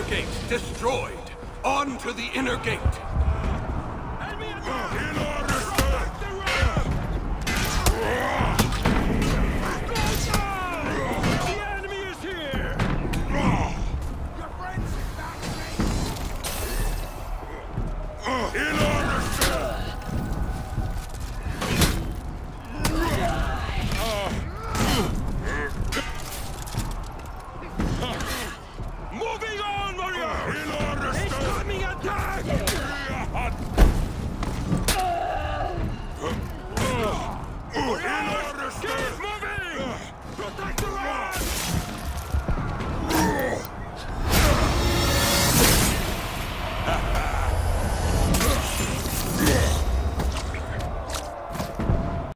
gates destroyed. On to the inner gate. Enemy at the